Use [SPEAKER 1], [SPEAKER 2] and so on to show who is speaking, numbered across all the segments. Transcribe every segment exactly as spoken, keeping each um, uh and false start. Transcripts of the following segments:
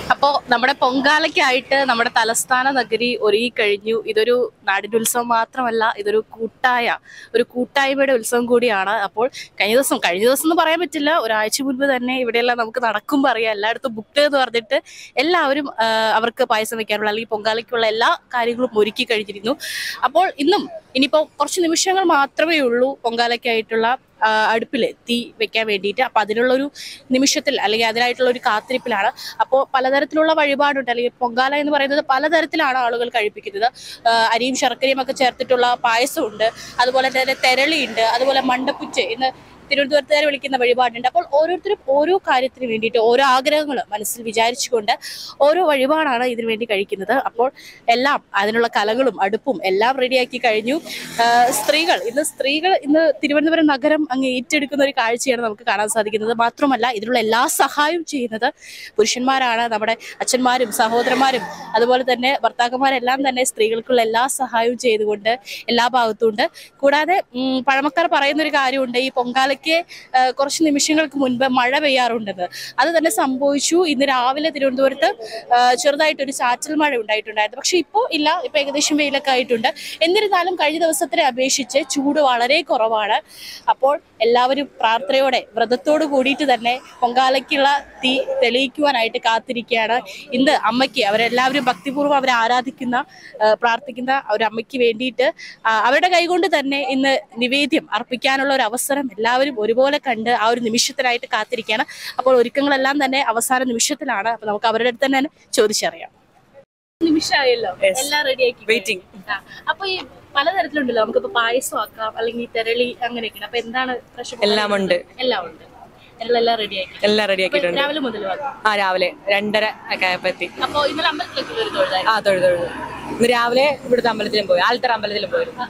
[SPEAKER 1] അപ്പോൾ നമ്മുടെ പൊങ്കാലയ്ക്കായിട്ട് നമ്മുടെ തലസ്ഥാന നഗരി ഒരുങ്ങി കഴിഞ്ഞു. ഇതൊരു നാടിൻ്റെ ഉത്സവം മാത്രമല്ല, ഇതൊരു കൂട്ടായ ഒരു കൂട്ടായ്മയുടെ ഉത്സവം കൂടിയാണ്. അപ്പോൾ കഴിഞ്ഞ ദിവസം കഴിഞ്ഞ ദിവസം എന്ന് പറയാൻ പറ്റില്ല, ഒരാഴ്ച മുൻപ് തന്നെ ഇവിടെയെല്ലാം നമുക്ക് നടക്കുമ്പോൾ അറിയാം, എല്ലായിടത്തും ബുക്ക് എന്ന് പറഞ്ഞിട്ട് എല്ലാവരും അവർക്ക് പായസം വെക്കാനുള്ള അല്ലെങ്കിൽ പൊങ്കാലയ്ക്കുള്ള എല്ലാ കാര്യങ്ങളും ഒരുക്കി കഴിഞ്ഞിരുന്നു. അപ്പോൾ ഇന്നും ഇനിയിപ്പോൾ കുറച്ച് നിമിഷങ്ങൾ മാത്രമേ ഉള്ളൂ പൊങ്കാലയ്ക്കായിട്ടുള്ള അടുപ്പിൽ തീ വെക്കാൻ വേണ്ടിയിട്ട്. അപ്പം അതിനുള്ളൊരു നിമിഷത്തിൽ അല്ലെങ്കിൽ അതിനായിട്ടുള്ള ഒരു കാത്തിരിപ്പിലാണ്. അപ്പോൾ പലതരത്തിലുള്ള വഴിപാടുണ്ട്, അല്ലെങ്കിൽ പൊങ്കാല എന്ന് പറയുന്നത് പലതരത്തിലാണ് ആളുകൾ കഴിപ്പിക്കുന്നത്. അരിയും ശർക്കരയും ഒക്കെ ചേർത്തിട്ടുള്ള പായസമുണ്ട്, അതുപോലെ തന്നെ തെരളിയുണ്ട്, അതുപോലെ മണ്ടപ്പുറ്റ് ഇന്ന് തിരുവനന്തപുരത്തുകാർ വിളിക്കുന്ന വഴിപാടുണ്ട്. അപ്പോൾ ഓരോരുത്തരും ഓരോ കാര്യത്തിന് വേണ്ടിയിട്ട് ഓരോ ആഗ്രഹങ്ങൾ മനസ്സിൽ വിചാരിച്ചുകൊണ്ട് ഓരോ വഴിപാടാണ് ഇതിനു വേണ്ടി കഴിക്കുന്നത്. അപ്പോൾ എല്ലാം അതിനുള്ള കലകളും അടുപ്പും എല്ലാം റെഡിയാക്കി കഴിഞ്ഞു. സ്ത്രീകൾ ഇന്ന് സ്ത്രീകൾ ഇന്ന് തിരുവനന്തപുരം നഗരം അങ്ങ് ഏറ്റെടുക്കുന്ന ഒരു കാഴ്ചയാണ് നമുക്ക് കാണാൻ സാധിക്കുന്നത്. മാത്രമല്ല ഇതിനുള്ള എല്ലാ സഹായവും ചെയ്യുന്നത് പുരുഷന്മാരാണ്. നമ്മുടെ അച്ഛന്മാരും സഹോദരന്മാരും അതുപോലെ തന്നെ ഭർത്താക്കന്മാരെല്ലാം തന്നെ സ്ത്രീകൾക്കുള്ള എല്ലാ സഹായവും ചെയ്തുകൊണ്ട് എല്ലാ ഭാഗത്തുണ്ട്. കൂടാതെ പഴമക്കാർ പറയുന്നൊരു കാര്യമുണ്ട്, ഈ പൊങ്കാല കുറച്ച് നിമിഷങ്ങൾക്ക് മുൻപ് മഴ പെയ്യാറുണ്ടെന്ന്. അത് തന്നെ സംഭവിച്ചു. ഇന്ന് രാവിലെ തിരുവനന്തപുരത്ത് ചെറുതായിട്ടൊരു ചാറ്റൽ മഴ ഉണ്ടായിട്ടുണ്ടായിരുന്നു. പക്ഷെ ഇപ്പോൾ ഇല്ല, ഇപ്പൊ ഏകദേശം വെയിലൊക്കെ ആയിട്ടുണ്ട്. എന്നിരുന്നാലും കഴിഞ്ഞ ദിവസത്തെ അപേക്ഷിച്ച് ചൂട് വളരെ കുറവാണ്. അപ്പോൾ എല്ലാവരും പ്രാർത്ഥനയോടെ വ്രതത്തോട് കൂടിയിട്ട് തന്നെ പൊങ്കാലയ്ക്കുള്ള തീ തെളിയിക്കുവാനായിട്ട് കാത്തിരിക്കുകയാണ്. ഇന്ന് അമ്മയ്ക്ക് അവരെല്ലാവരും ഭക്തിപൂർവ്വം അവരെ ആരാധിക്കുന്ന പ്രാർത്ഥിക്കുന്ന ഒരു അമ്മയ്ക്ക് വേണ്ടിയിട്ട് അവരുടെ കൈകൊണ്ട് തന്നെ ഇന്ന് നിവേദ്യം അർപ്പിക്കാനുള്ള ഒരു അവസരം എല്ലാവരും ഒരുപോലെ കണ്ട് ആ ഒരു നിമിഷത്തിനായിട്ട് കാത്തിരിക്കുകയാണ്. അപ്പോൾ ഒരുക്കങ്ങളെല്ലാം തന്നെ അവസാന നിമിഷത്തിലാണ്. അപ്പൊ നമുക്ക് അവരുടെ അടുത്ത് തന്നെ ചോദിച്ചറിയാം. നിമിഷമായല്ലോ, എല്ലാം റെഡിയാക്കി വെയിറ്റിംഗ്. അപ്പൊ ഈ പലതരത്തിലുണ്ടല്ലോ, നമുക്കിപ്പോ പായസം ആക്കാം, അല്ലെങ്കിൽ തെരളി അങ്ങനെയൊക്കെയാണ്. അപ്പൊ എന്താണ് പ്രശ്നം? എല്ലാം ഉണ്ട്, എല്ലാം ഉണ്ട്, എല്ലാം റെഡിയാക്കി എല്ലാം റെഡിയാക്കിയിട്ടുണ്ട്. രാവിലെ മുതൽ ആ രാവിലെ രണ്ടര ഒക്കെ ആയപ്പോ എത്തി. അപ്പൊ ഇന്നലെ അമ്പലത്തിലേക്ക് ആ തൊഴുതു തൊഴുതു ഇന്ന് രാവിലെ ഇവിടുത്തെ അമ്പലത്തിലും പോയി, ആൽത്തറ അമ്പലത്തിലും പോയിരുന്നു.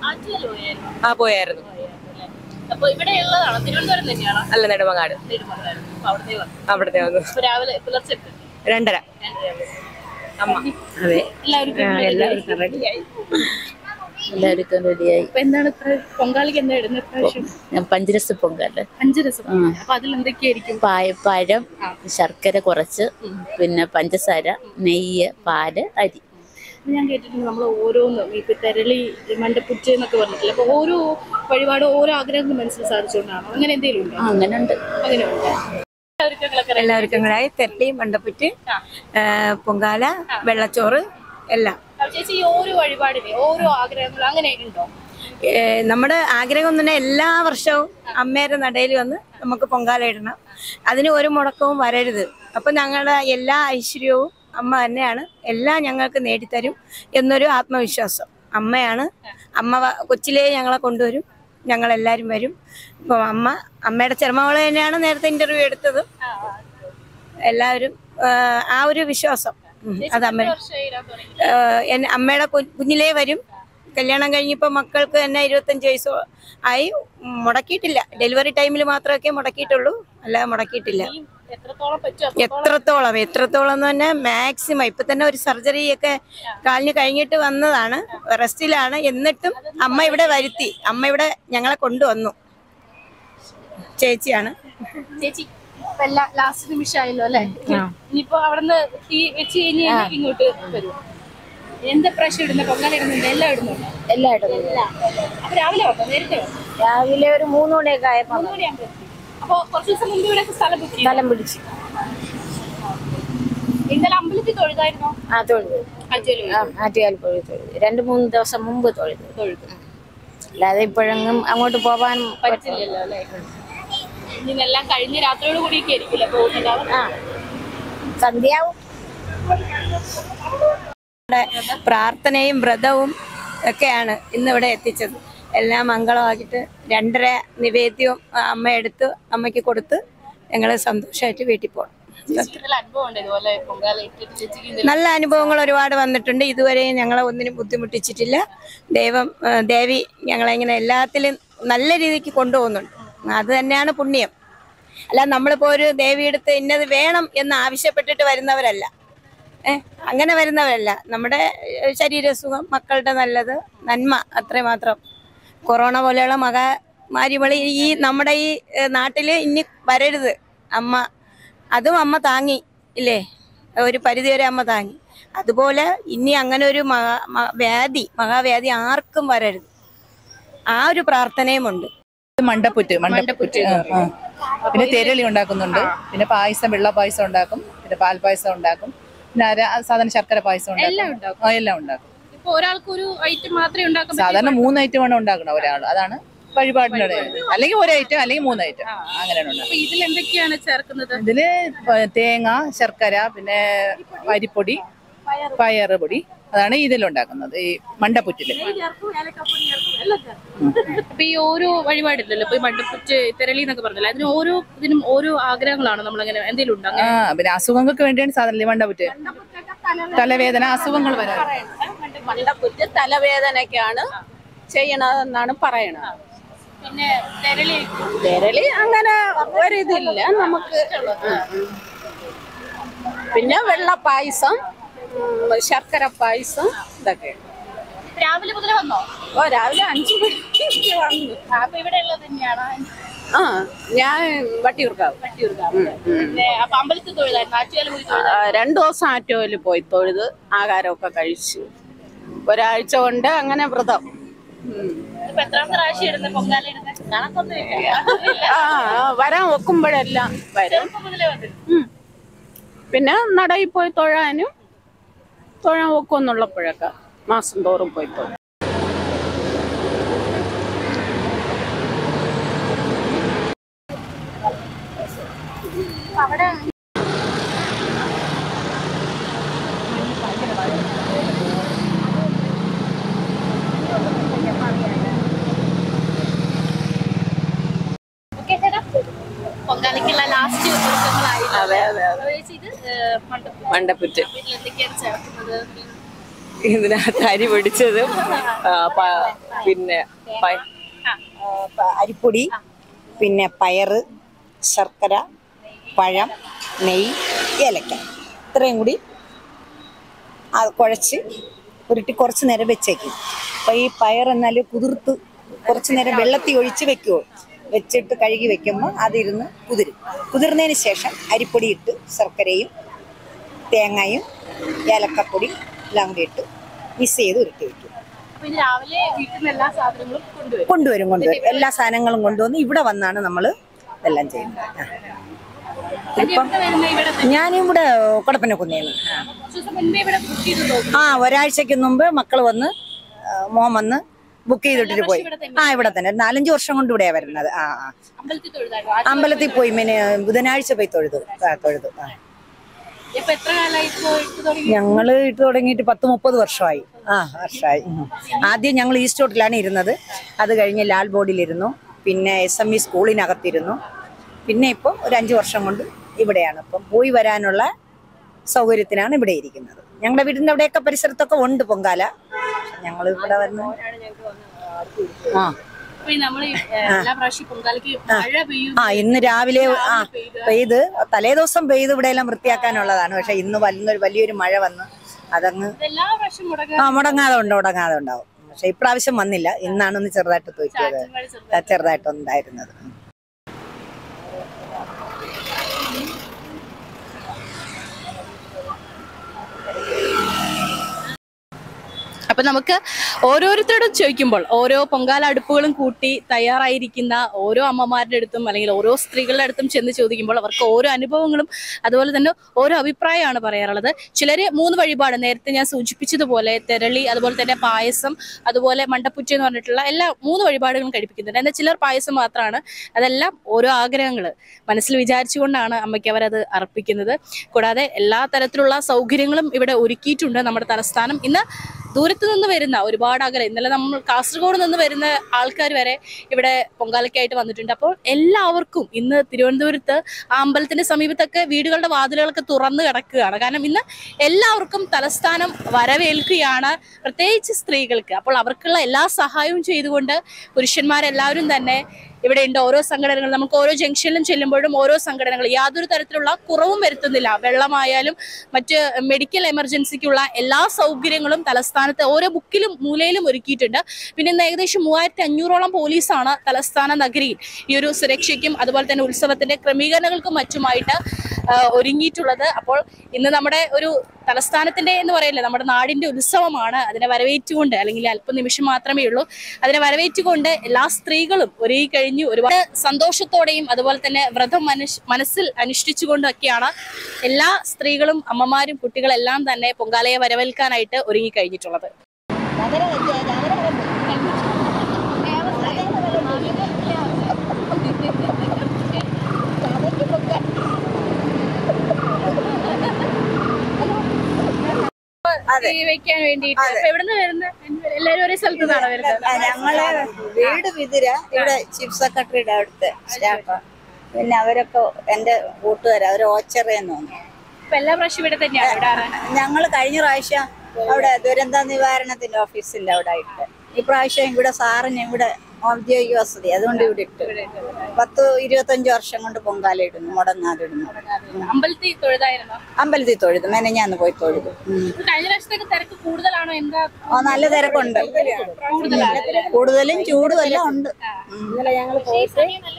[SPEAKER 1] ആ പോയായിരുന്നു. അപ്പൊ ഇവിടെ ഉള്ളതാണോ? തിരുവനന്തപുരം തന്നെയാണോ? അല്ല, നെടുമങ്ങാട്. അവിടത്തെ വന്നു രാവിലെ പുലർച്ചെ രണ്ടര. അമ്മ അതെ എല്ലാവർക്കും എല്ലാവർക്കും റെഡിയായി. എല്ലാവർക്കും റെഡിയായി. എന്താണ് പൊങ്കാലയ്ക്ക് എന്താ ഇടുന്നത് പ്രാവശ്യം? പഞ്ചരസ പൊങ്കാല. പഞ്ചരസ. അപ്പൊ അതിൽ എന്തൊക്കെയായിരിക്കും? പായപ്പഴം, ശർക്കര കുറച്ച്, പിന്നെ പഞ്ചസാര, നെയ്യ്, പാല്, അരി. ഞാൻ കേട്ടിട്ടുണ്ട് നമ്മൾ ഓരോന്നും ഇപ്പൊ തെരളി മണ്ടപ്പുറ്റ് എന്നൊക്കെ പറഞ്ഞിട്ടില്ല. അപ്പൊ ഓരോ വഴിപാടും ഓരോ ആഗ്രഹങ്ങൾ മനസ്സിൽ സാധിച്ചുകൊണ്ടാണോ? അങ്ങനെ എന്തെങ്കിലും ഉണ്ടോ? അങ്ങനെ ഉണ്ട്, അങ്ങനെ ഉണ്ട്.
[SPEAKER 2] എല്ലാവർക്കും തെരളി, മണ്ടപ്പുറ്റ്, പൊങ്കാല, വെള്ളച്ചോറ് എല്ലാം.
[SPEAKER 1] ചേച്ചി ഓരോ വഴിപാടിനെ ഓരോ ആഗ്രഹങ്ങൾ അങ്ങനെ ഉണ്ടോ?
[SPEAKER 2] നമ്മുടെ ആഗ്രഹം തന്നെ എല്ലാ വർഷവും അമ്മയുടെ നടയിൽ വന്ന് നമുക്ക് പൊങ്കാല ഇടണം. അതിന് ഒരു മുടക്കവും വരരുത്. അപ്പൊ ഞങ്ങളുടെ എല്ലാ ഐശ്വര്യവും അമ്മ തന്നെയാണ്, എല്ലാം ഞങ്ങൾക്ക് നേടിത്തരും എന്നൊരു ആത്മവിശ്വാസം. അമ്മയാണ്. അമ്മ കൊച്ചിലേ ഞങ്ങളെ കൊണ്ടുവരും, ഞങ്ങളെല്ലാവരും വരും. ഇപ്പം അമ്മ അമ്മയുടെ ചെറുമകളെ തന്നെയാണ് നേരത്തെ ഇന്റർവ്യൂ എടുത്തത്. എല്ലാവരും ആ ഒരു വിശ്വാസം അത് അമ്മ അമ്മയുടെ കുഞ്ഞിലേ വരും. കല്യാണം കഴിഞ്ഞപ്പോൾ മക്കൾക്ക് തന്നെ ഇരുപത്തഞ്ച് വയസ്സോ ആയി. മുടക്കിയിട്ടില്ല, ഡെലിവറി ടൈമിൽ മാത്രമൊക്കെ മുടക്കിയിട്ടുള്ളൂ, അല്ലാതെ മുടക്കിയിട്ടില്ല. എത്രത്തോളം എത്രത്തോളം എന്ന് പറഞ്ഞാൽ മാക്സിമം. ഇപ്പൊ തന്നെ ഒരു സർജറി ഒക്കെ കാലിന് കഴിഞ്ഞിട്ട് വന്നതാണ്, റെസ്റ്റിലാണ്. എന്നിട്ടും അമ്മ ഇവിടെ വരുത്തി, അമ്മ ഇവിടെ ഞങ്ങളെ കൊണ്ടുവന്നു. ചേച്ചിയാണ്.
[SPEAKER 1] ചേച്ചി ലാസ്റ്റ് നിമിഷമായല്ലോ അല്ലെ? ഇനിയിപ്പോ അവിടുന്ന് തീ വെച്ച് കഴിഞ്ഞ് ഇങ്ങോട്ട് വരും. എന്താ പ്രാവശ്യം ഇടുന്നത്? പൊങ്കാല ഇടുന്നുണ്ട്? എല്ലാം ഇടുന്നുണ്ട്? എല്ലാം ഇടുന്നുണ്ട്. അപ്പൊ രാവിലെ വന്നോ? നേരത്തെ
[SPEAKER 2] രാവിലെ ഒരു മൂന്ന് മണിയൊക്കെ ആയപ്പോ.
[SPEAKER 1] മൂന്ന് മണിയാകുമ്പോ. അപ്പൊ കുറച്ച് ദിവസം മുമ്പ് ഇവിടെ സ്ഥലം പിടിച്ചു
[SPEAKER 2] സ്ഥലം പിടിച്ചു
[SPEAKER 1] ഇന്നലെ അമ്പലത്തിൽ തൊഴുതായിരുന്നോ?
[SPEAKER 2] ആ തൊഴുതു. ആറ്റുകാൽ പോയി തൊഴുതു. രണ്ട് മൂന്ന് ദിവസം മുമ്പ് തൊഴുതു തൊഴുതു അല്ലാതെ ഇപ്പോഴെങ്ങും അങ്ങോട്ട് പോവാൻ
[SPEAKER 1] പറ്റില്ലല്ലോ അല്ലേ? ഇന്നെല്ലാം കഴിഞ്ഞ രാത്രിയോട് കൂടിയൊക്കെ ആയിരിക്കില്ല പോകുന്നുണ്ടാവും.
[SPEAKER 2] ആ സന്ധ്യാവും. പ്രാർത്ഥനയും വ്രതവും ഒക്കെയാണ് ഇന്നിവിടെ എത്തിച്ചത്. എല്ലാം മംഗളമാക്കിയിട്ട് രണ്ടര നിവേദ്യവും അമ്മ എടുത്ത് അമ്മയ്ക്ക് കൊടുത്ത് ഞങ്ങൾ സന്തോഷമായിട്ട് വീട്ടിൽ പോകണം. നല്ല അനുഭവങ്ങൾ ഒരുപാട് വന്നിട്ടുണ്ട്. ഇതുവരെയും ഞങ്ങളെ ഒന്നിനും ബുദ്ധിമുട്ടിച്ചിട്ടില്ല. ദൈവം ദേവി ഞങ്ങളെങ്ങനെ എല്ലാത്തിലും നല്ല രീതിക്ക് കൊണ്ടുപോകുന്നുണ്ട്. അത് തന്നെയാണ് പുണ്യം. അല്ല നമ്മളിപ്പോൾ ഒരു ദേവിയെടുത്ത് ഇന്നത് വേണം എന്ന് ആവശ്യപ്പെട്ടിട്ട് വരുന്നവരല്ല. ഏഹ് അങ്ങനെ വരുന്നവരല്ല. നമ്മുടെ ശരീരസുഖം, മക്കളുടെ നല്ലത്, നന്മ, അത്രമാത്രം. കൊറോണ പോലെയുള്ള മഹാമാരികളി ഈ നമ്മുടെ ഈ നാട്ടിൽ ഇനി വരരുത്. അമ്മ അതും അമ്മ താങ്ങി ഇല്ലേ? ഒരു പരിധിവരെ അമ്മ താങ്ങി. അതുപോലെ ഇനി അങ്ങനെ ഒരു മഹാ വ്യാധി മഹാവ്യാധി ആർക്കും വരരുത്, ആ ഒരു പ്രാർത്ഥനയുമുണ്ട്.
[SPEAKER 3] മണ്ടപ്പുറ്റ് മണ്ടപ്പുറ്റ് പിന്നെ തെരളി ഉണ്ടാക്കുന്നുണ്ട്, പിന്നെ പായസം വെള്ള പായസം ഉണ്ടാക്കും, പിന്നെ പാൽ പായസം ഉണ്ടാക്കും, പിന്നെ സാധാരണ ശർക്കര പായസം ഉണ്ടാക്കും, എല്ലാം ഉണ്ടാക്കും.
[SPEAKER 1] ഒരാൾക്ക് ഒരു ഐറ്റം മാത്രമേ ഉണ്ടാക്കാൻ
[SPEAKER 3] സാധാരണ മൂന്ന് ഐറ്റമാണ് ഉണ്ടാക്കണം ഒരാൾ, അതാണ് വഴിപാടിനോട്. അല്ലെങ്കിൽ ഒരു ഐറ്റം അല്ലെങ്കിൽ മൂന്ന് ഐറ്റം അങ്ങനെയാണ് ഉണ്ടാക്കുന്നത്.
[SPEAKER 1] ഇതിൽ എന്തൊക്കെയാണ് ചേർക്കുന്നത്?
[SPEAKER 3] ഇതില് തേങ്ങ, ശർക്കര, പിന്നെ അരിപ്പൊടി, പയറ് പൊടി, അതാണ് ഇതിലുണ്ടാക്കുന്നത് ഈ മണ്ടപ്പുറ്റില്.
[SPEAKER 1] അപ്പൊ ഈ ഓരോ വഴിപാടില്ലല്ലോ, ഇപ്പൊ ഈ മണ്ടപ്പുറ്റ് തെരളി എന്നൊക്കെ പറഞ്ഞല്ലോ, അതിന് ഓരോ ഇതിനും ഓരോ ആഗ്രഹങ്ങളാണ് നമ്മൾ അങ്ങനെ എന്തെങ്കിലും ഉണ്ടോ?
[SPEAKER 3] ആ പിന്നെ അസുഖങ്ങൾക്ക് വേണ്ടിയാണ് സാധാരണ മണ്ടപ്പുറ്റ്. തലവേദന അസുഖങ്ങൾ വരാൻ
[SPEAKER 4] മണ്ടപ്പുറ്റ് തലവേദനക്കാണ് ചെയ്യണതെന്നാണ് പറയണത്.
[SPEAKER 1] പിന്നെ തെരളി
[SPEAKER 4] തെരളി അങ്ങനെ ഒരിതില്ല നമുക്ക്. പിന്നെ വെള്ള പായസം, ശർക്കര പായസം, ഇതൊക്കെ.
[SPEAKER 1] രാവിലെ മുതലേ വന്നോ?
[SPEAKER 4] ഓ രാവിലെ അഞ്ചു മണിക്ക് വന്നു.
[SPEAKER 1] അപ്പൊ ഇവിടെ ഉള്ളത് തന്നെയാണ്.
[SPEAKER 4] ആ ഞാൻ വട്ടിയൂർക്കാവ്.
[SPEAKER 1] അപ്പൊ അമ്പലത്തിൽ തൊഴുതായിരുന്നു, ആറ്റുകാൽ പോയി
[SPEAKER 4] രണ്ടു ദിവസം ആറ്റുകാൽ പോയി തൊഴുത് ആഹാരമൊക്കെ കഴിച്ചു. ഒരാഴ്ച കൊണ്ട് അങ്ങനെ വ്രതം. ആ വരാൻ ഒക്കുമ്പോഴെല്ലാം വരും. പിന്നെ നടയിൽ പോയി തൊഴാനും തൊഴാൻ ഒക്കുമെന്നുള്ളപ്പോഴൊക്കെ മാസം തോറും പോയി തൊഴും.
[SPEAKER 1] അവിടെ പൊങ്കാലയ്ക്കുള്ള ലാസ്റ്റ് ഒരുക്കങ്ങളായി.
[SPEAKER 4] അതെ അതെ അതെ മണ്ടപ്പുറ്റ്. ഇതിനകത്ത് അരി പൊടിച്ചതും പിന്നെ
[SPEAKER 2] അരിപ്പൊടി, പിന്നെ പയറ്, ശർക്കര, പഴം, നെയ്യ്, ഏലക്ക, ഇത്രയും കൂടി അത് കുഴച്ച് ഉരുട്ടി കുറച്ച് നേരം വെച്ചേക്കും. അപ്പോൾ ഈ പയർ എന്നാൽ കുതിർത്ത് കുറച്ച് നേരം വെള്ളത്തിൽ ഒഴിച്ച് വെക്കുമോ, വെച്ചിട്ട് കഴുകി വെക്കുമ്പോൾ അതിരുന്ന് കുതിരും. കുതിർന്നതിന് ശേഷം അരിപ്പൊടി ഇട്ട് ശർക്കരയും തേങ്ങയും ഏലക്കപ്പൊടി എല്ലാം കൂടി ഇട്ട് മിക്സ് ചെയ്ത് ഉരുട്ടി വെക്കും. കൊണ്ടുവരും കൊണ്ടുവരും എല്ലാ സാധനങ്ങളും കൊണ്ടുവന്ന് ഇവിടെ വന്നാണ് നമ്മൾ ഇതെല്ലാം ചെയ്യുന്നത്. ഇപ്പം ഞാനിവിടെ കൊടപ്പനക്കുന്നേന്ന്. ആ ഒരാഴ്ചക്ക് മുമ്പ് മക്കൾ വന്ന് മോൻ വന്ന് ബുക്ക് ചെയ്തിട്ടിട്ട് പോയി. ആ ഇവിടെ തന്നെ നാലഞ്ച് വർഷം കൊണ്ട് ഇവിടെയാ വരുന്നത്. ആ ആ അമ്പലത്തിൽ പോയി പിന്നെ ബുധനാഴ്ച പോയി തൊഴുതു തൊഴുതു ആ ഞങ്ങള് ഇട്ട് തുടങ്ങിയിട്ട് പത്ത് മുപ്പത് വർഷമായി. ആ വർഷമായി. ആദ്യം ഞങ്ങൾ ഈസ്റ്റ് റോട്ടിലാണ് ഇരുന്നത്, അത് കഴിഞ്ഞ് ലാൽ ബോർഡിലിരുന്നു, പിന്നെ എസ് എം ഇ സ്കൂളിനകത്തിരുന്നു, പിന്നെ ഇപ്പോൾ ഒരു അഞ്ച് വർഷം കൊണ്ട് ഇവിടെയാണ്. ഇപ്പം പോയി വരാനുള്ള സൗകര്യത്തിനാണ് ഇവിടെ ഇരിക്കുന്നത്. ഞങ്ങളുടെ വീടിൻ്റെ അവിടെയൊക്കെ പരിസരത്തൊക്കെ ഉണ്ട് പൊങ്കാല. ഞങ്ങൾ ഇവിടെ വന്ന് ആ ആ ഇന്ന് രാവിലെ ആ പെയ്ത് തലേ ദിവസം പെയ്ത് ഇവിടെ എല്ലാം വൃത്തിയാക്കാനുള്ളതാണ്. പക്ഷെ ഇന്ന് വലിയൊരു വലിയൊരു മഴ വന്ന് അതങ്ങ് ആ മുടങ്ങാതെ ഉണ്ട് മുടങ്ങാതെ ഉണ്ടാവും. പക്ഷെ ഇപ്രാവശ്യം വന്നില്ല, ഇന്നാണ് ഒന്ന് ചെറുതായിട്ട് തോറ്റിയത്, ചെറുതായിട്ടൊന്നുണ്ടായിരുന്നത്.
[SPEAKER 1] അപ്പൊ നമുക്ക് ഓരോരുത്തരോടും ചോദിക്കുമ്പോൾ ഓരോ പൊങ്കാല അടുപ്പുകളും കൂട്ടി തയ്യാറായിരിക്കുന്ന ഓരോ അമ്മമാരുടെ അടുത്തും അല്ലെങ്കിൽ ഓരോ സ്ത്രീകളുടെ അടുത്തും ചെന്ന് ചോദിക്കുമ്പോൾ അവർക്ക് ഓരോ അനുഭവങ്ങളും അതുപോലെ തന്നെ ഓരോ അഭിപ്രായമാണ് പറയാറുള്ളത്. ചിലര് മൂന്ന് വഴിപാട് നേരത്തെ ഞാൻ സൂചിപ്പിച്ചതുപോലെ തെരളി, അതുപോലെ തന്നെ പായസം, അതുപോലെ മണ്ടപ്പുറ്റ് എന്ന് പറഞ്ഞിട്ടുള്ള എല്ലാ മൂന്ന് വഴിപാടുകളും കഴിപ്പിക്കുന്നുണ്ട്. എന്നാൽ ചിലർ പായസം മാത്രമാണ്. അതെല്ലാം ഓരോ ആഗ്രഹങ്ങൾ മനസ്സിൽ വിചാരിച്ചുകൊണ്ടാണ് അമ്മയ്ക്ക് അവരത് അർപ്പിക്കുന്നത്. കൂടാതെ എല്ലാ തരത്തിലുള്ള സൗകര്യങ്ങളും ഇവിടെ ഒരുക്കിയിട്ടുണ്ട് നമ്മുടെ തലസ്ഥാനം. ഇന്ന് ദൂരത്ത് നിന്ന് വരുന്ന ഒരുപാട് അകലെ, ഇന്നലെ നമ്മൾ കാസർഗോഡ് നിന്ന് വരുന്ന ആൾക്കാർ വരെ ഇവിടെ പൊങ്കാലയ്ക്കായിട്ട് വന്നിട്ടുണ്ട്. അപ്പോൾ എല്ലാവർക്കും ഇന്ന് തിരുവനന്തപുരത്ത് ആ അമ്പലത്തിന്റെ സമീപത്തൊക്കെ വീടുകളുടെ വാതിലുകളൊക്കെ തുറന്നു കിടക്കുകയാണ്. കാരണം ഇന്ന് എല്ലാവർക്കും തലസ്ഥാനം വരവേൽക്കുകയാണ്, പ്രത്യേകിച്ച് സ്ത്രീകൾക്ക്. അപ്പോൾ അവർക്കുള്ള എല്ലാ സഹായവും ചെയ്തുകൊണ്ട് പുരുഷന്മാരെല്ലാവരും തന്നെ ഇവിടെ ഉണ്ട്. ഓരോ സംഘടനകൾ നമുക്ക് ഓരോ ജംഗ്ഷനിലും ചെല്ലുമ്പോഴും ഓരോ സംഘടനകൾ യാതൊരു തരത്തിലുള്ള കുറവും വരുത്തുന്നില്ല. വെള്ളമായാലും മറ്റ് മെഡിക്കൽ എമർജൻസിക്കുള്ള എല്ലാ സൗകര്യങ്ങളും തലസ്ഥാനത്ത് ഓരോ ബുക്കിലും മൂലയിലും ഒരുക്കിയിട്ടുണ്ട്. പിന്നെ ഇന്ന് ഏകദേശം മൂവായിരത്തി അഞ്ഞൂറോളം പോലീസാണ് തലസ്ഥാന നഗരിയിൽ ഈ ഒരു സുരക്ഷയ്ക്കും അതുപോലെ തന്നെ ഉത്സവത്തിന്റെ ക്രമീകരണങ്ങൾക്കും മറ്റുമായിട്ട് ഒരുങ്ങിയിട്ടുള്ളത്. അപ്പോൾ ഇന്ന് നമ്മുടെ ഒരു തലസ്ഥാനത്തിന്റെ എന്ന് പറയില്ലേ, നമ്മുടെ നാടിന്റെ ഉത്സവമാണ്. അതിനെ വരവേറ്റുകൊണ്ട്, അല്ലെങ്കിൽ അല്പനിമിഷം മാത്രമേ ഉള്ളൂ, അതിനെ വരവേറ്റുകൊണ്ട് എല്ലാ സ്ത്രീകളും ഒരുങ്ങി കഴിഞ്ഞു. ഒരുപാട് സന്തോഷത്തോടെയും അതുപോലെ തന്നെ വ്രതം മനസ് മനസ്സിൽ അനുഷ്ഠിച്ചുകൊണ്ടൊക്കെയാണ് എല്ലാ സ്ത്രീകളും അമ്മമാരും കുട്ടികളെല്ലാം തന്നെ പൊങ്കാലയെ വരവേൽക്കാനായിട്ട് ഒരുങ്ങി കഴിഞ്ഞിട്ടുള്ളത്. വെക്കാൻ വേണ്ടിട്ട് എവിടുന്ന് വരുന്നത്? എല്ലാരും ഒരേ സ്ഥലത്ത് നിന്നാണ് വരുന്നത്?
[SPEAKER 5] ഞങ്ങള് വീട് വിതിര, ഇവിടെ ചീഫ് സെക്രട്ടറിയുടെ അടുത്ത് സ്റ്റാഫ്, പിന്നെ അവരൊക്കെ എന്റെ കൂട്ടുകാരാ, അവര് ഓച്ചറയെന്ന് തോന്നുന്നു.
[SPEAKER 1] അപ്പൊ എല്ലാ പ്രാവശ്യം ഇവിടെ തന്നെയാണ്?
[SPEAKER 5] ഞങ്ങള് കഴിഞ്ഞ പ്രാവശ്യം അവിടെ ദുരന്ത നിവാരണത്തിന്റെ ഓഫീസിന്റെ അവിടെ ആയിട്ട്, ഈ പ്രാവശ്യം ഇവിടെ സാറിന് ഇവിടെ ഔദ്യോഗിക വസതി, അതുകൊണ്ട് ഇവിടെ ഇട്ട് പത്ത് ഇരുപത്തഞ്ചു വർഷം കൊണ്ട് പൊങ്കാല ഇടുന്നു, മുടങ്ങാതിടുന്നു.
[SPEAKER 1] അമ്പലത്തിൽ തൊഴുതായിരുന്നോ?
[SPEAKER 5] അമ്പലത്തിൽ തൊഴുതു, മെനഞ്ഞാന്ന് പോയി തൊഴുതു.
[SPEAKER 1] കഴിഞ്ഞ പ്രാവശ്യത്തേക്ക് തിരക്ക് കൂടുതലാണോ? എന്താ?
[SPEAKER 5] ഓ, നല്ല തിരക്കുണ്ട്, കൂടുതലും ചൂടും എല്ലാം ഉണ്ട്. ഇന്നലെ ഞങ്ങൾ പോയിട്ട്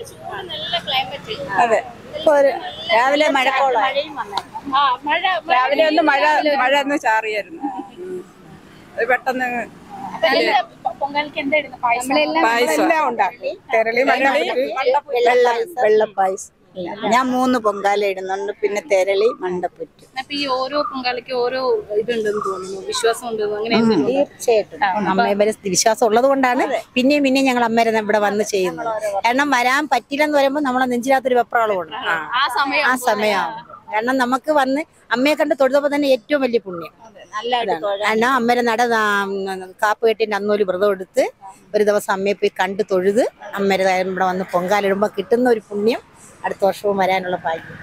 [SPEAKER 5] അതെ, ഇപ്പൊ രാവിലെ മഴക്കോളം,
[SPEAKER 3] രാവിലെ ഒന്ന് മഴ മഴ ഒന്ന് ചാറിയായിരുന്നു, പെട്ടെന്ന്
[SPEAKER 1] പൊങ്കാലയ്ക്ക് എന്തായിരുന്നു?
[SPEAKER 3] പായസം എല്ലാം ഉണ്ടാക്കി, തെരളി
[SPEAKER 5] വെള്ളപ്പായസം. ഞാൻ മൂന്ന് പൊങ്കാല ഇടുന്നുണ്ട്, പിന്നെ തെരളി, മണ്ടപ്പുറ്റ്.
[SPEAKER 1] അപ്പൊ ഈ ഓരോ പൊങ്കാലയ്ക്ക് ഓരോ ഇതുണ്ടെന്ന് തോന്നുന്നു, വിശ്വാസം ഉണ്ടെന്ന്, അങ്ങനെ
[SPEAKER 5] തീർച്ചയായിട്ടും
[SPEAKER 2] അമ്മയെ വിശ്വാസം ഉള്ളത് കൊണ്ടാണ് പിന്നെയും പിന്നെയും ഞങ്ങൾ അമ്മേരെ ഇവിടെ വന്ന് ചെയ്യുന്നത്. കാരണം വരാൻ പറ്റില്ലെന്ന് പറയുമ്പോൾ നമ്മളെ നെഞ്ചിനകത്തൊരു വെപ്രാളമുണ്ട്.
[SPEAKER 1] ആ സമയം
[SPEAKER 2] ആ സമയമാവും. കാരണം നമുക്ക് വന്ന് അമ്മയെ കണ്ട് തൊഴുതപ്പോൾ തന്നെ ഏറ്റവും വലിയ പുണ്യം. കാരണം അമ്മേരെ നട കാപ്പ് കെട്ടിന്റെ അന്നൊരു വ്രതം എടുത്ത് ഒരു ദിവസം അമ്മയെ പോയി കണ്ട് തൊഴുത് അമ്മേരെ ഇവിടെ വന്ന് പൊങ്കാലിടുമ്പോൾ കിട്ടുന്ന ഒരു പുണ്യം അടുത്ത വർഷവും വരാനുള്ള ഭാഗ്യം.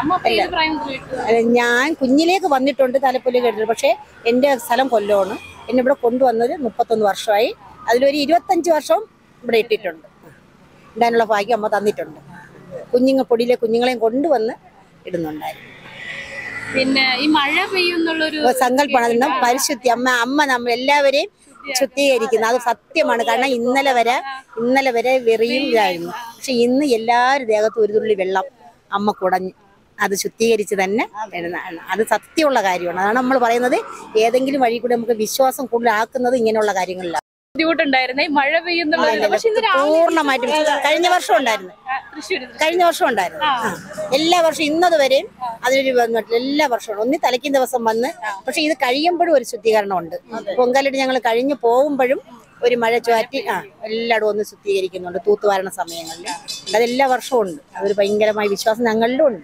[SPEAKER 2] ഞാൻ കുഞ്ഞിലേക്ക് വന്നിട്ടുണ്ട്, തലപ്പൊലി കേട്ടിട്ടുണ്ട്. പക്ഷെ എൻ്റെ സ്ഥലം കൊല്ലമാണ്. എന്നെ ഇവിടെ കൊണ്ടുവന്നത് മുപ്പത്തൊന്ന് വർഷമായി. അതിലൊരു ഇരുപത്തഞ്ച് വർഷവും ഇവിടെ ഇട്ടിട്ടുണ്ട്. ഇടാനുള്ള ഭാഗ്യം അമ്മ തന്നിട്ടുണ്ട്. കുഞ്ഞുങ്ങൾ പൊടിയിലെ കുഞ്ഞുങ്ങളെയും കൊണ്ടുവന്ന് ഇടുന്നുണ്ടായിരുന്നു.
[SPEAKER 1] പിന്നെ ഈ മഴ പെയ്യുന്നുള്ളൊരു
[SPEAKER 2] സങ്കല്പമാണ് പരിശുദ്ധി. അമ്മ അമ്മ നമ്മൾ എല്ലാവരെയും ശുദ്ധീകരിക്കുന്നത്. അത് സത്യമാണ്. കാരണം ഇന്നലെ വരെ ഇന്നലെ വരെ വെറിയും ഇതായിരുന്നു. പക്ഷെ ഇന്ന് എല്ലാവരും ദേഹത്ത് ഒരു തുള്ളി വെള്ളം അമ്മ കുടഞ്ഞ് അത് ശുദ്ധീകരിച്ച് തന്നെ വരുന്നതാണ്. അത് സത്യമുള്ള കാര്യമാണ്. അതാണ് നമ്മൾ പറയുന്നത്. ഏതെങ്കിലും വഴി കൂടെ നമുക്ക് വിശ്വാസം കൂടുതലാക്കുന്നത് ഇങ്ങനെയുള്ള കാര്യങ്ങളിലാണ്.
[SPEAKER 1] ബുദ്ധിമുട്ടുണ്ടായിരുന്നേ മഴ പെയ്യുന്നുള്ള?
[SPEAKER 2] പൂർണ്ണമായിട്ടും കഴിഞ്ഞ വർഷം ഉണ്ടായിരുന്നു, കഴിഞ്ഞ വർഷം ഉണ്ടായിരുന്നു. എല്ലാ വർഷവും ഇന്നത് വരെയും അതിനൊരു വന്നിട്ടില്ല. എല്ലാ വർഷവും ഒന്നി തലയ്ക്കും ദിവസം വന്ന്. പക്ഷെ ഇത് കഴിയുമ്പോഴും ഒരു ശുദ്ധീകരണം ഉണ്ട്. പൊങ്കാലിട്ട് ഞങ്ങൾ കഴിഞ്ഞു പോകുമ്പോഴും ഒരു മഴ ചുറ്റി ആ എല്ലായിടും ഒന്ന് ശുദ്ധീകരിക്കുന്നുണ്ട്. തൂത്തുവാരണ സമയങ്ങളിൽ അതെല്ലാ വർഷവും ഉണ്ട്. അതൊരു ഭയങ്കരമായ വിശ്വാസം ഞങ്ങളിലും ഉണ്ട്.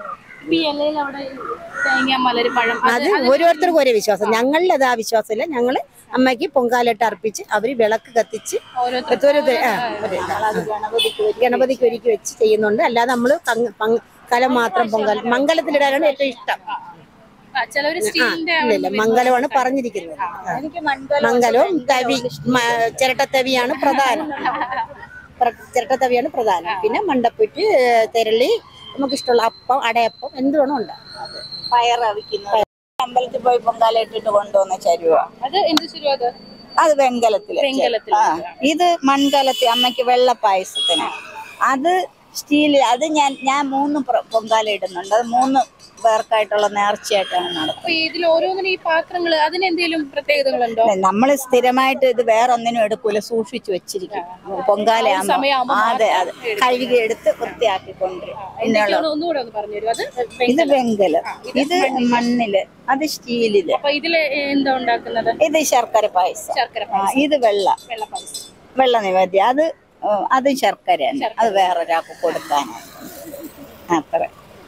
[SPEAKER 2] അത് ഓരോരുത്തർക്കും ഒരേ വിശ്വാസം. ഞങ്ങളിൽ അത് ആ വിശ്വാസമില്ല. ഞങ്ങള് അമ്മയ്ക്ക് പൊങ്കാലിട്ട് അർപ്പിച്ച് അവര് വിളക്ക് കത്തിച്ച് ഗണപതിക്ക് ഒരുക്കി വെച്ച് ചെയ്യുന്നുണ്ട്. അല്ലാതെ നമ്മള് കലം മാത്രം പൊങ്കാല മംഗലത്തിലിടാനാണ് ഏറ്റവും ഇഷ്ടം. ഇല്ല, മംഗലമാണ് പറഞ്ഞിരിക്കുന്നത്. മംഗലവും തവി, ചിരട്ടത്തവിയാണ് പ്രധാനം. ചിരട്ടത്തവിയാണ് പ്രധാനം. പിന്നെ മണ്ടപ്പുറ്റ്, തെരളി, നമുക്ക് ഇഷ്ടമുള്ള അപ്പം, അടയപ്പം, എന്ത് വേണം ഉണ്ട്.
[SPEAKER 5] പയറവിക്കുന്നു. അമ്പലത്തിൽ പോയി പൊങ്കാല ഇട്ടിട്ട് കൊണ്ടുവന്ന ചരുവ.
[SPEAKER 1] അത് എന്ത് ചരുവ?
[SPEAKER 5] അത് വെങ്കലത്തില്. ഇത് മൺകലത്തിൽ അമ്മയ്ക്ക് വെള്ള പായസത്തിന്. അത് സ്റ്റീല്. അത് ഞാൻ ഞാൻ മൂന്ന് പൊങ്കാല ഇടുന്നുണ്ട്. അത് മൂന്ന് പേർക്കായിട്ടുള്ള നേർച്ചയായിട്ടാണ് നടത്തുന്നത്.
[SPEAKER 1] ഇതിൽ ഓരോന്നിനും ഈ പാത്രങ്ങള് അതിനെന്തെങ്കിലും പ്രത്യേകതകളുണ്ടോ?
[SPEAKER 5] നമ്മൾ സ്ഥിരമായിട്ട് ഇത് വേറൊന്നിനും എടുക്കൂല, സൂക്ഷിച്ചു വെച്ചിരിക്കും. പൊങ്കാല അതെ അതെ കഴുകി എടുത്ത് വൃത്തിയാക്കി കൊണ്ടുവരും. ഇത് വെങ്കലം, ഇത് മണ്ണില്, അത് സ്റ്റീലില്. ഇത് ശർക്കര പായസം, ഇത് വെള്ള വെള്ള നിവേദ്യം. അത് അതും ശർക്കര, അത് വേറൊരാൾക്ക് കൊടുക്കാനാണ്. അത്ര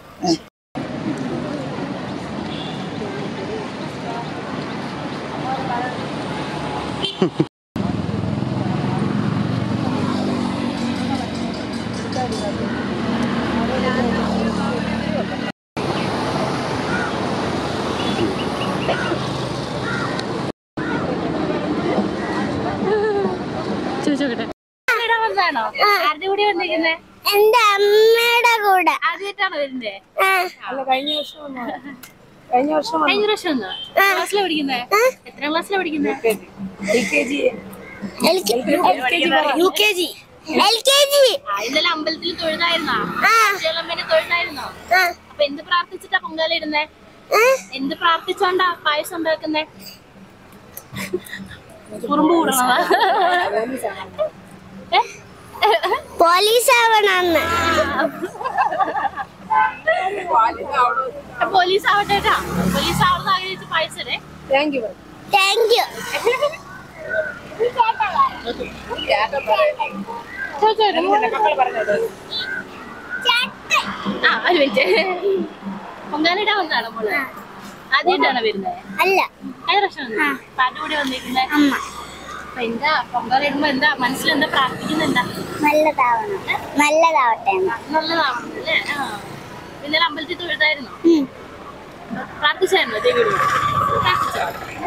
[SPEAKER 6] എന്റെ അമ്മയുടെ കൂടെ
[SPEAKER 1] ആദ്യമായിട്ടാണ് വരുന്നേ?
[SPEAKER 2] കഴിഞ്ഞ വർഷം കഴിഞ്ഞ വർഷം
[SPEAKER 1] കഴിഞ്ഞ പ്രാവശ്യം ക്ലാസ്സിലാണ് പഠിക്കുന്നേ? എത്രാം ക്ലാസ്സിലാണ് പഠിക്കുന്നേ?
[SPEAKER 6] U K G L K G.
[SPEAKER 1] ഇന്നലെ അമ്പലത്തിൽ തൊഴുതായിരുന്നോ? തൊഴുതായിരുന്നോ? അപ്പൊ എന്ത് പ്രാർത്ഥിച്ചിട്ടാ പൊങ്കാല ഇടുന്നേ? എന്ത് പ്രാർത്ഥിച്ചോണ്ടാ പായസം ഉണ്ടാക്കുന്നേ? കുറുമ്പ് കൂടണതാ?
[SPEAKER 6] പോലീസ് ആവണമെന്ന്.
[SPEAKER 1] പോലീസ് ആവട്ടെ. പോലീസ് ആവുന്ന ആഗ്രഹിച്ച് പായസേ.
[SPEAKER 6] Thank you thank you.
[SPEAKER 1] ആ ഒരു മിനിറ്റ്. പൊങ്കാലിടാൻ വന്നാണോ മോള്? ആദ്യമായിട്ടാണോ വരുന്നത്?
[SPEAKER 6] അല്ല,
[SPEAKER 1] കഴിഞ്ഞ പ്രാവശ്യം പാട്ട് കൂടെ വന്നിരിക്കുന്നത്
[SPEAKER 6] അമ്മ.
[SPEAKER 1] അപ്പൊ എന്താ പൊങ്കാലിടുമ്പോ എന്താ മനസ്സിലെന്താ പ്രാർത്ഥിക്കുന്നത്? എന്താ?
[SPEAKER 6] നല്ലതാവണം, നല്ലതാവട്ടെ.
[SPEAKER 1] നല്ലതാവണം അല്ലേ? ആ ഇന്നലെ അമ്പലത്തിൽ തൊഴുതായിരുന്നോ? പ്രാർത്ഥിച്ചായിരുന്നോ ദേവിയോട്? പ്രാർത്ഥിച്ചോ?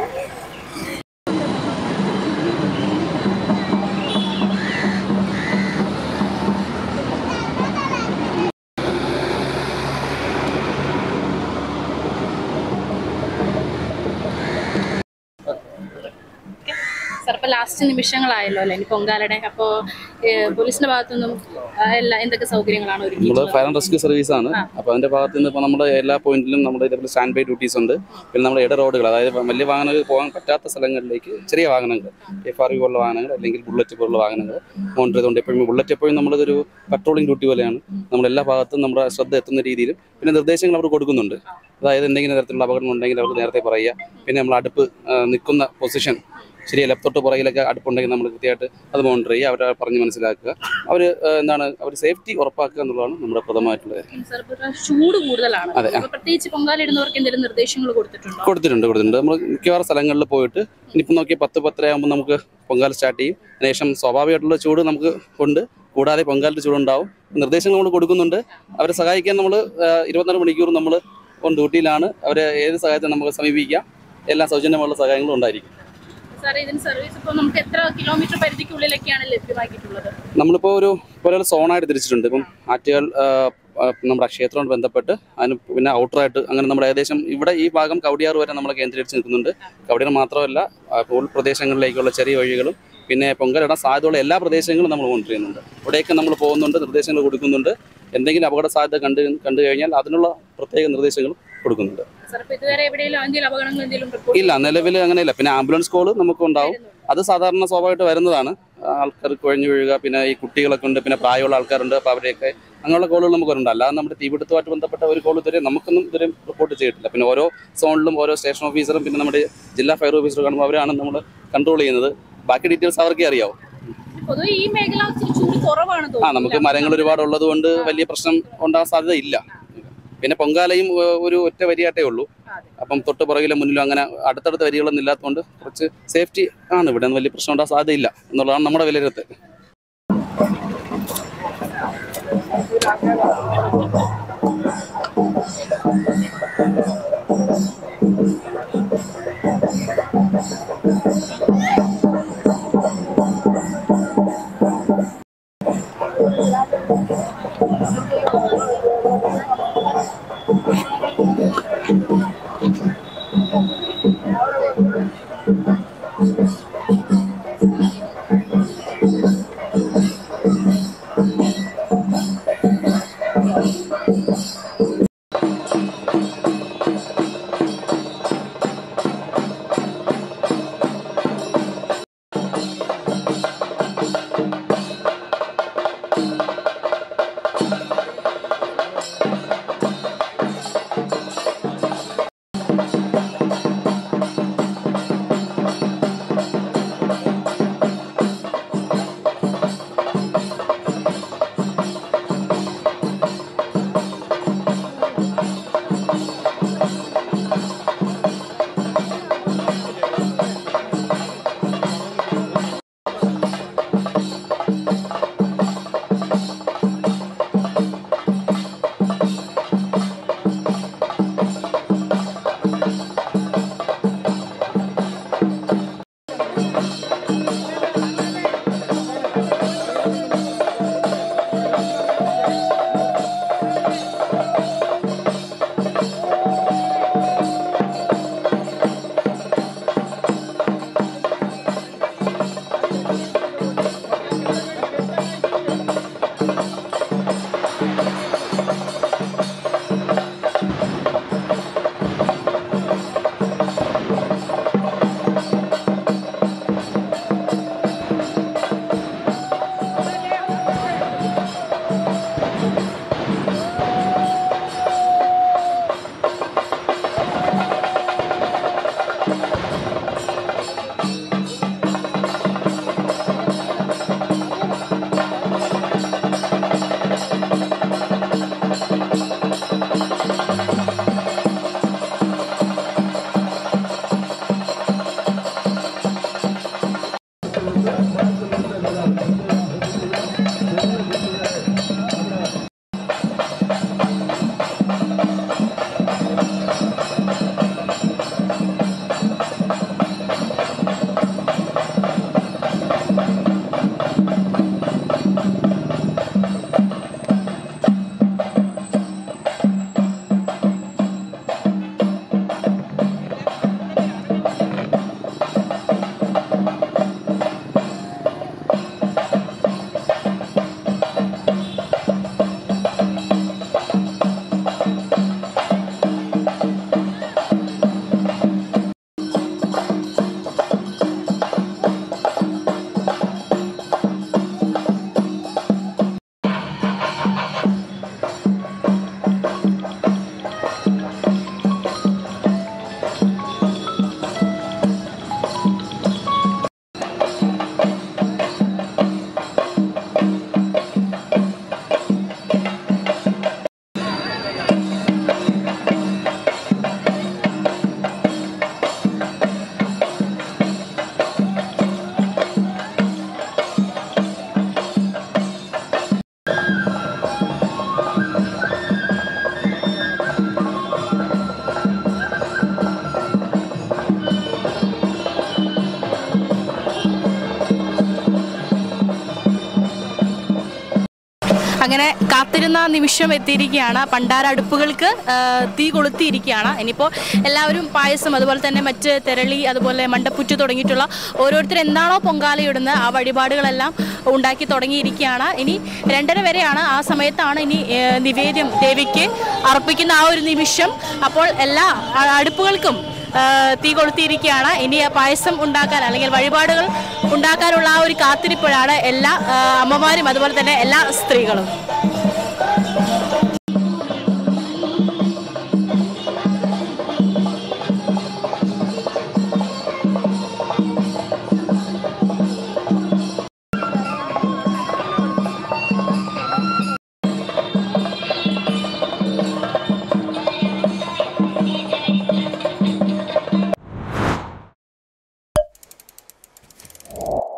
[SPEAKER 1] അപ്പൊ ലാസ്റ്റ് നിമിഷങ്ങളായല്ലോ അല്ലെ ഇനി പൊങ്കാലയുടെ. അപ്പോ പോലീസിന്റെ ഭാഗത്തുനിന്നും എല്ലാ എന്തൊക്കെ സൗകര്യങ്ങളാണ് ഒരുക്കി?
[SPEAKER 7] നമ്മുടെ ഫയർ ആൻഡ് റെസ്ക്യൂ സർവീസ് ആണ്. അപ്പോൾ അതിന്റെ ഭാഗത്ത് നിന്ന് ഇപ്പോൾ നമ്മുടെ എല്ലാ പോയിന്റിലും നമ്മുടെ ഇതേപോലെ സ്റ്റാൻഡ് ബൈ ഡ്യൂട്ടീസ് ഉണ്ട്. പിന്നെ നമ്മുടെ ഇട റോഡുകൾ, അതായത് വലിയ വാഹനങ്ങൾ പോകാൻ പറ്റാത്ത സ്ഥലങ്ങളിലേക്ക് ചെറിയ വാഹനങ്ങൾ, എഫ് ആർ വി പോലുള്ള വാഹനങ്ങൾ അല്ലെങ്കിൽ ബുള്ളറ്റ് പോലുള്ള വാഹനങ്ങൾ മോണിറ്റർ ചെയ്തുകൊണ്ട് എപ്പോഴും ബുള്ളറ്റ് എപ്പോഴും നമ്മളതൊരു പട്രോളിംഗ് ഡ്യൂട്ടി പോലെയാണ്. നമ്മുടെ എല്ലാ ഭാഗത്തും നമ്മുടെ ശ്രദ്ധ എത്തുന്ന രീതിയിലും പിന്നെ നിർദ്ദേശങ്ങൾ അവർ കൊടുക്കുന്നുണ്ട്. അതായത് എന്തെങ്കിലും തരത്തിലുള്ള അപകടം ഉണ്ടെങ്കിൽ അവർക്ക് നേരത്തെ പറയുക. പിന്നെ നമ്മൾ അടുപ്പ് നിൽക്കുന്ന പൊസിഷൻ ശരിയല്ല, ലെഫ്റ്റ് പുറകിലൊക്കെ അടുപ്പുണ്ടെങ്കിൽ നമ്മൾ കൃത്യമായിട്ട് അത് മോണിറ്റർ ചെയ്യുക, അവരെ പറഞ്ഞ് മനസ്സിലാക്കുക. അവർ എന്താണ് അവർ സേഫ്റ്റി ഉറപ്പാക്കുക എന്നുള്ളതാണ് നമ്മുടെ പ്രധാനമായിട്ടുള്ള കാര്യം.
[SPEAKER 1] ചൂട് കൂടുതലാണ്, പ്രത്യേകിച്ച് പൊങ്കാലിടുന്നവർക്ക് എന്തെങ്കിലും നിർദ്ദേശങ്ങൾ കൊടുത്തിട്ടുണ്ടോ? കൊടുത്തിട്ടുണ്ട്
[SPEAKER 7] കൊടുത്തിട്ടുണ്ട് നമ്മൾ മിക്കവാറും സ്ഥലങ്ങളിൽ പോയിട്ട് ഇനിയിപ്പോൾ നോക്കിയാൽ പത്ത് പത്തര ആകുമ്പോൾ നമുക്ക് പൊങ്കാല സ്റ്റാർട്ട് ചെയ്യും. അതിനുശേഷം സ്വാഭാവികമായിട്ടുള്ള ചൂട് നമുക്ക് ഉണ്ട്, കൂടാതെ പൊങ്കാലിൻ്റെ ചൂടുണ്ടാവും. നിർദ്ദേശങ്ങൾ നമ്മൾ കൊടുക്കുന്നുണ്ട്. അവരെ സഹായിക്കാൻ നമ്മൾ ഇരുപത്തിനാല് മണിക്കൂർ നമ്മൾ ഓൺ ഡ്യൂട്ടിയിലാണ്. അവരെ ഏത് സഹായത്തെ നമുക്ക് സമീപിക്കാം, എല്ലാ സൗജന്യമുള്ള സഹായങ്ങളും ഉണ്ടായിരിക്കും. നമ്മളിപ്പോൾ ഒരു പോലെ സോണായിട്ട് തിരിച്ചിട്ടുണ്ട്. ഇപ്പം ആറ്റുകാൽ നമ്മുടെ ക്ഷേത്രവുമായി ബന്ധപ്പെട്ട് അതിന് പിന്നെ ഔട്ടറായിട്ട് അങ്ങനെ നമ്മുടെ ഏകദേശം ഇവിടെ ഈ ഭാഗം കവടിയാർ വരെ നമ്മൾ കേന്ദ്രീകരിച്ച് നിൽക്കുന്നുണ്ട്. കവടിയാർ മാത്രമല്ല ഉൾപ്രദേശങ്ങളിലേക്കുള്ള ചെറിയ വഴികളും പിന്നെ പൊങ്കലിടാൻ സാധ്യതയുള്ള എല്ലാ പ്രദേശങ്ങളും നമ്മൾ മോണിറ്റർ ചെയ്യുന്നുണ്ട്. ഇവിടെയൊക്കെ നമ്മൾ പോകുന്നുണ്ട്, നിർദ്ദേശങ്ങൾ കൊടുക്കുന്നുണ്ട്. എന്തെങ്കിലും അപകട സാധ്യത കണ്ടു കണ്ടു കഴിഞ്ഞാൽ അതിനുള്ള പ്രത്യേക നിർദ്ദേശങ്ങൾ കൊടുക്കുന്നുണ്ട്. ഇല്ല, നിലവിൽ അങ്ങനെയില്ല. പിന്നെ ആംബുലൻസ് കോള് നമുക്ക് ഉണ്ടാവും, അത് സാധാരണ സ്വാഭാവികമായിട്ട് വരുന്നതാണ്. ആൾക്കാർ കുഴഞ്ഞു വീഴുക, പിന്നെ ഈ കുട്ടികളൊക്കെ ഉണ്ട്, പിന്നെ പ്രായമുള്ള ആൾക്കാരുണ്ട്, അപ്പോൾ അവരെയൊക്കെ അങ്ങനെയുള്ള കോളുകൾ നമുക്ക് വരുന്നുണ്ട്. അല്ലാതെ നമ്മുടെ തീപിടുത്തമായിട്ട് ബന്ധപ്പെട്ട ഒരു കോൾ ഇതുവരെ നമുക്കൊന്നും ഇതുവരെ റിപ്പോർട്ട് ചെയ്തിട്ടില്ല. പിന്നെ ഓരോ സോണിലും ഓരോ സ്റ്റേഷൻ ഓഫീസറും പിന്നെ നമ്മുടെ ജില്ലാ ഫയർ ഓഫീസർ കാണുമ്പോൾ അവരാണ് നമ്മൾ കൺട്രോൾ ചെയ്യുന്നത്. ബാക്കി ഡീറ്റെയിൽസ് അവർക്കേ അറിയാവും. ആ നമുക്ക് മരങ്ങൾ ഒരുപാട് ഉള്ളത് കൊണ്ട് വലിയ പ്രശ്നം ഉണ്ടാകാൻ സാധ്യത ഇല്ല. പിന്നെ പൊങ്കാലയും ഒരു ഒറ്റ വരിയായിട്ടേ ഉള്ളൂ. അപ്പം തൊട്ട് പുറകിലും മുന്നിലും അങ്ങനെ അടുത്തടുത്ത വരികളൊന്നും ഇല്ലാത്തതുകൊണ്ട് കുറച്ച് സേഫ്റ്റി ആണ്. ഇവിടെ ഒന്നും വലിയ പ്രശ്നം ഉണ്ടാകാൻ സാധ്യതയില്ല എന്നുള്ളതാണ് നമ്മുടെ വിലയിരുത്തൽ.
[SPEAKER 1] അങ്ങനെ കാത്തിരുന്ന നിമിഷം എത്തിയിരിക്കുകയാണ്. പണ്ടാര അടുപ്പുകൾക്ക് തീ കൊളുത്തിയിരിക്കുകയാണ്. ഇനിയിപ്പോൾ എല്ലാവരും പായസം, അതുപോലെ തന്നെ മറ്റ് തെരളി, അതുപോലെ മണ്ടപ്പുറ്റ് തുടങ്ങിയിട്ടുള്ള ഓരോരുത്തർ എന്താണോ പൊങ്കാലയിടുന്നത് ആ വഴിപാടുകളെല്ലാം ഉണ്ടാക്കി തുടങ്ങിയിരിക്കുകയാണ്. ഇനി രണ്ടര വരെയാണ്, ആ സമയത്താണ് ഇനി നിവേദ്യം ദേവിക്ക് അർപ്പിക്കുന്ന ആ ഒരു നിമിഷം. അപ്പോൾ എല്ലാ അടുപ്പുകൾക്കും തീ കൊളുത്തിയിരിക്കുകയാണ്. ഇനി പായസം ഉണ്ടാക്കാൻ അല്ലെങ്കിൽ വഴിപാടുകൾ ഉണ്ടാക്കാനുള്ള ആ ഒരു കാത്തിരിപ്പോഴാണ് എല്ലാ അമ്മമാരും അതുപോലെ തന്നെ എല്ലാ സ്ത്രീകളും.
[SPEAKER 8] You